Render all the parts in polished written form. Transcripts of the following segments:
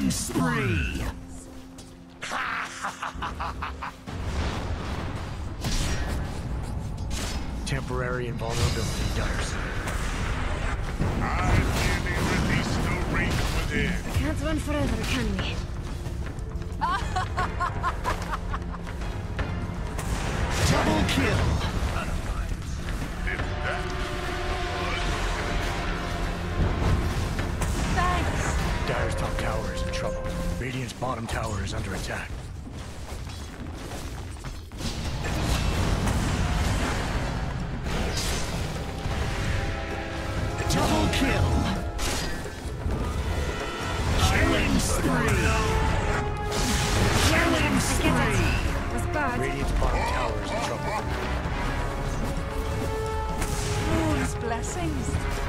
Killing spree! Temporary invulnerability, Dires. I've nearly released the Raven within. Can't run forever, can we? Double kill! If that Thanks! Dire's top tower is in trouble. Radiant's bottom tower is under attack. Double kill! Killing spree! Killing spree! Was bad. Radiant's bottom tower is in trouble. Moon's blessings.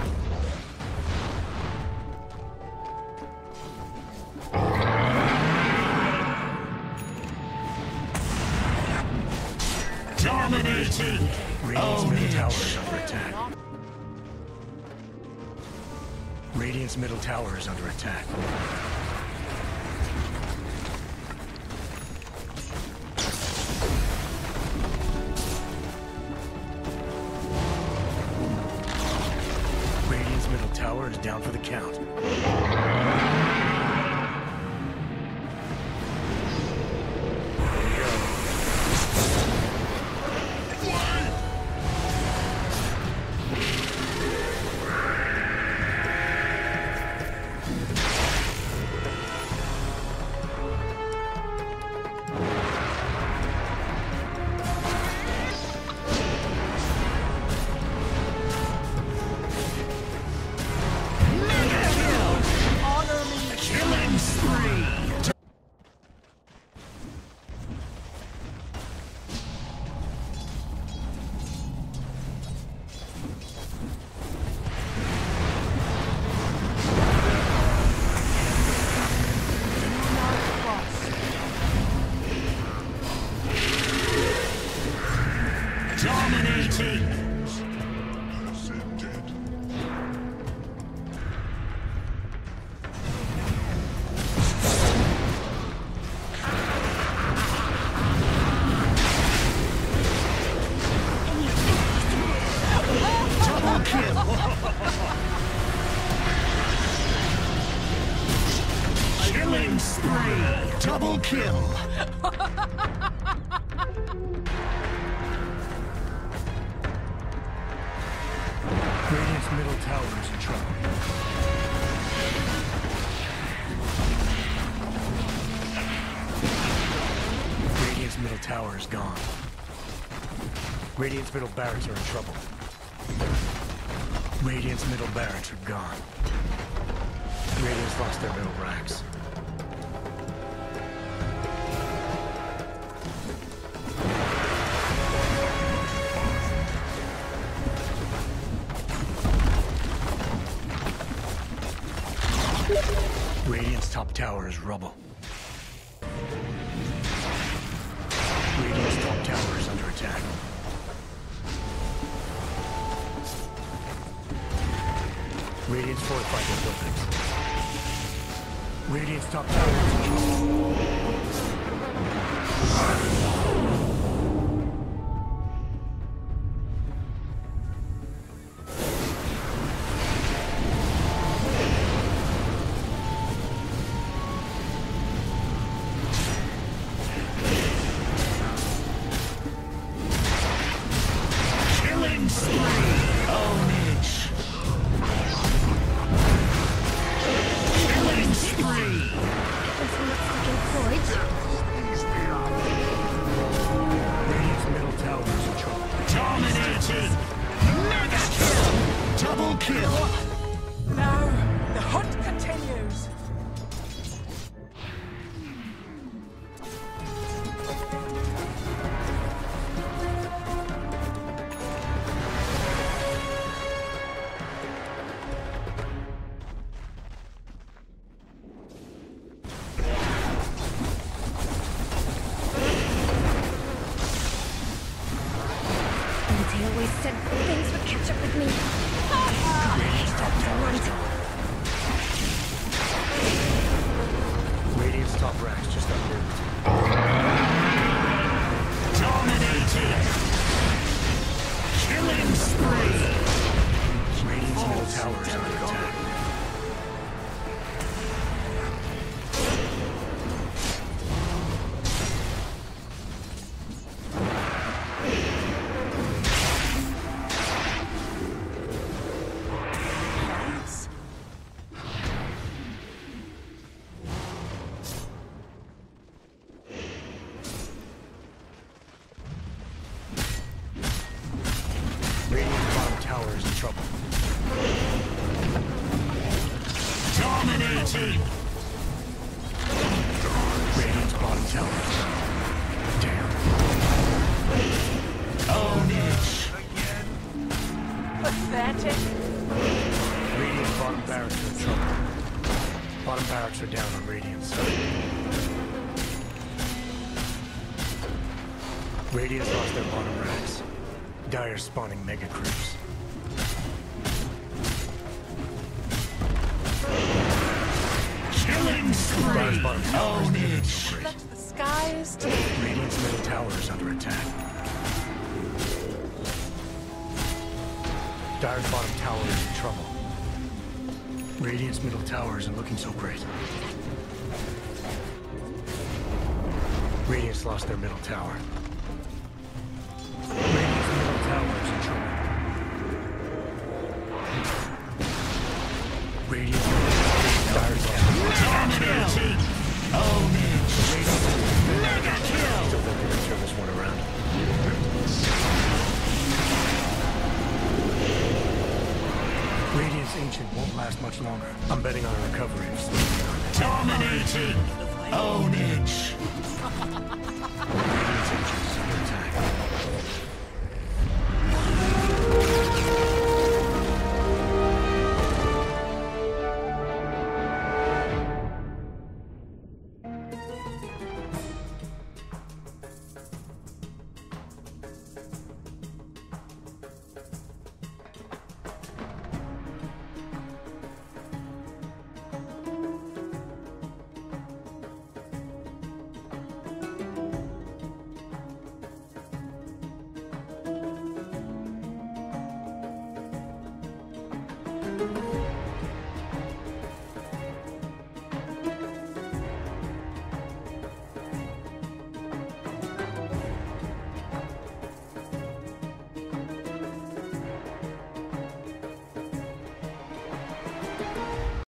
Dominating! Radiant's middle tower is under attack. Radiant's middle tower is under attack. Radiant's middle tower is down for the count. There we go. Killing spree! Dominating! ascended. Double kill! Killing spree! Double kill! Radiant's middle tower is in trouble. Radiant's middle tower is gone. Radiant's middle barracks are in trouble. Radiant's middle barracks are gone. Radiant's lost their middle racks. Radiant's top tower is rubble. Radiant's top tower is under attack. Radiant's fortified their buildings. Radiant's top tower is in trouble. Killing spree! Ownage! Killing spree! It's not fucking Freud. Radiant's middle tower is in trouble. Dominating! Mega kill! Double kill! Now, the hunt continues. They always said things would catch up with me. Radiant's top tower is gone. Top racks just unbuilt. Dominating. Killing spree. Radiant's middle tower is under attack. Radiant's bottom tower is in trouble. Dominating. Radiant's bottom tower is down. Damn. Own it. Pathetic. Radiant's bottom barracks are in trouble. Bottom barracks are down on Radiant's side. Radiant's lost their bottom racks. Dire spawning mega creeps. Killing Dire's spree. bottom tower is Own doing it. so great. Let the skies to Radiant's middle tower is under attack. Dire's bottom tower is in trouble. Radiant's middle tower isn't looking so great. Radiant's lost their middle tower. Radiant's middle tower is in trouble. Radiant's Dire's lost their middle tower. Dominating. Own it. Mega kill. Still looking to turn this one around. Radiant's Ancient won't last much longer. I'm betting on a recovery of Sleep. Dominating. Own it.